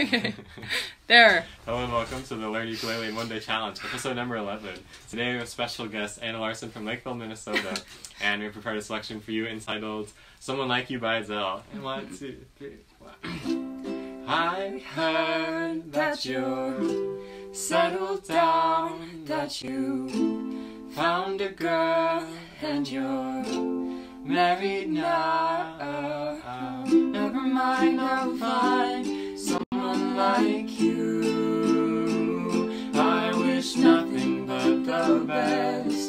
Okay. There. Hello and welcome to the Learn Ukulele in One Day Challenge, episode number 11. Today we have special guest Anna Larson from Lakeville, Minnesota, and we have prepared a selection for you entitled Someone Like You by Adele. And 1, 2, 3, 4. I heard that you're settled down, that you found a girl and you're married now. Never mind, I'll find someone like you. I wish nothing but the best